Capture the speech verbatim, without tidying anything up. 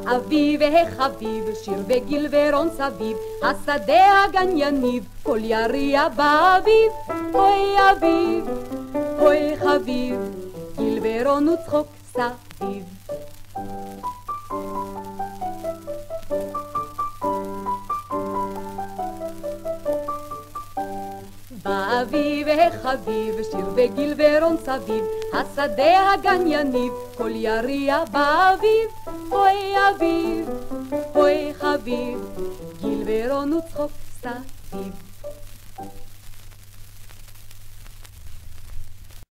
אביב החביב, שיר וגיל ורון סביב, השדה הגן יניב, כל יריע באביב. אוי אביב, אוי חביב, גיל ורון וצחוק סביב. באביב החביב, שיר וגיל ורון סביב, השדה הגן יניב, כל יריע באביב. אוי אביב, אוי חביב, גיל ורון וצחוק סביב.